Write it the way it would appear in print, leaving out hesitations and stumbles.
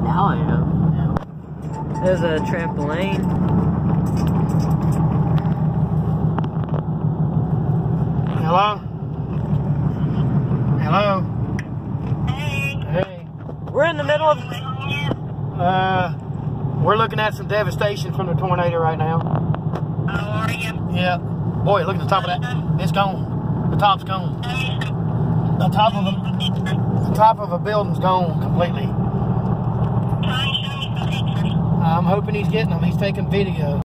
Oh, yeah. There's a trampoline. Hello? Hello? Hey. Hey. We're in the middle of... We're looking at some devastation from the tornado right now. Oh, are you? Yeah. Boy, look at the top of that. It's gone. The top's gone. The top of a building's gone completely. Try and show me some pictures. I'm hoping he's getting them. He's taking video.